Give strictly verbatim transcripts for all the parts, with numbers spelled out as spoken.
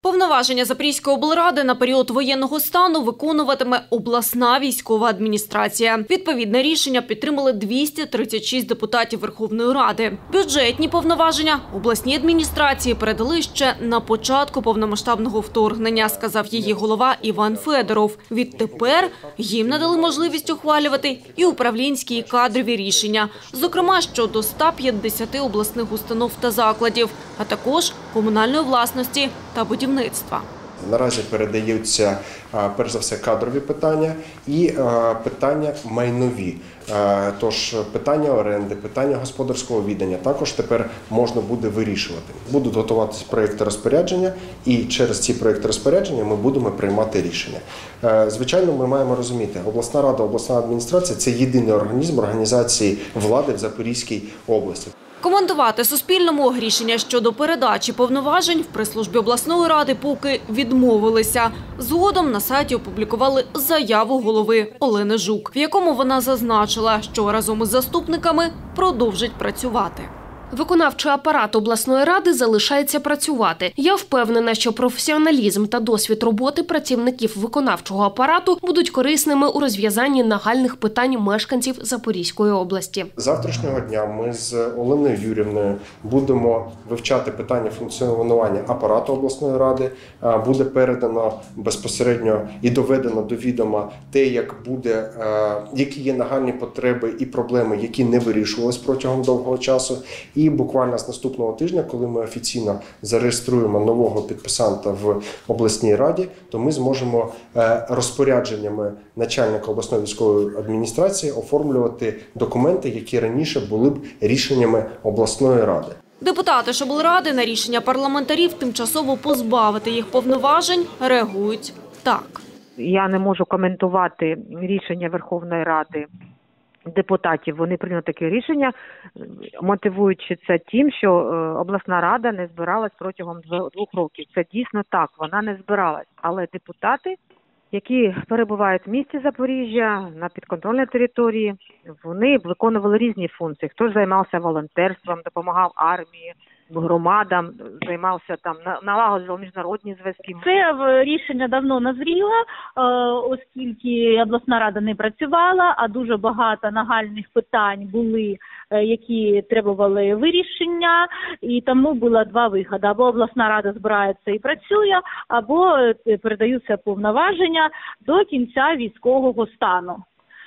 Повноваження Запорізької облради на період воєнного стану виконуватиме обласна військова адміністрація. Відповідне рішення підтримали двісті тридцять шість депутатів Верховної Ради. Бюджетні повноваження обласній адміністрації передали ще на початку повномасштабного вторгнення, сказав її голова Іван Федоров. Відтепер їм надали можливість ухвалювати і управлінські, і кадрові рішення, зокрема щодо ста п'ятдесяти обласних установ та закладів, а також комунальної власності та будівництва. Наразі передаються, перш за все, кадрові питання і питання майнові. Тож питання оренди, питання господарського відання також тепер можна буде вирішувати. Будуть готуватися проєкти розпорядження, і через ці проєкти розпорядження ми будемо приймати рішення. Звичайно, ми маємо розуміти, обласна рада, обласна адміністрація – це єдиний організм організації влади в Запорізькій області. Коментувати Суспільному рішення щодо передачі повноважень в прес-службі обласної ради поки відмовилися. Згодом на сайті опублікували заяву голови Олени Жук, в якому вона зазначила, що разом із заступниками продовжить працювати. Виконавчий апарат обласної ради залишається працювати. Я впевнена, що професіоналізм та досвід роботи працівників виконавчого апарату будуть корисними у розв'язанні нагальних питань мешканців Запорізької області. Завтрашнього дня ми з Оленою Юріївною будемо вивчати питання функціонування апарату обласної ради. Буде передано безпосередньо і доведено до відома те, як буде, які є нагальні потреби і проблеми, які не вирішувалися протягом довгого часу. І буквально з наступного тижня, коли ми офіційно зареєструємо нового підписанта в обласній раді, то ми зможемо розпорядженнями начальника обласної військової адміністрації оформлювати документи, які раніше були б рішеннями обласної ради. Депутати ж облради на рішення парламентарів тимчасово позбавити їх повноважень реагують так. Я не можу коментувати рішення Верховної Ради депутатів. Вони прийняли таке рішення, мотивуючи це тим, що обласна рада не збиралась протягом двох років. Це дійсно так, вона не збиралась. Але депутати, які перебувають в місті Запоріжжя, на підконтрольній території, вони виконували різні функції. Хтось займався волонтерством, допомагав армії, громадам, займався там, налагоджував міжнародні зв'язки. Це рішення давно назріло, оскільки обласна рада не працювала, а дуже багато нагальних питань були, які требували вирішення, і тому було два виходи. Або обласна рада збирається і працює, або передаються повноваження до кінця військового стану.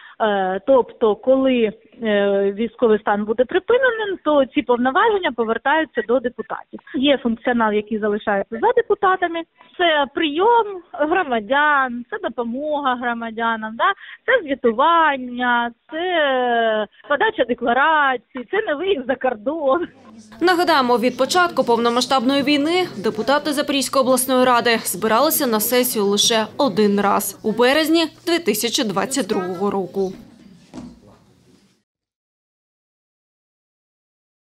Тобто, коли військовий стан буде припиненим, то ці повноваження повертаються до депутатів. Є функціонал, який залишається за депутатами. Це прийом громадян, це допомога громадянам, да? Це звітування, це подача декларацій, це не виїзд за кордон. Нагадаємо, від початку повномасштабної війни депутати Запорізької обласної ради збиралися на сесію лише один раз – у березні дві тисячі двадцять другого року.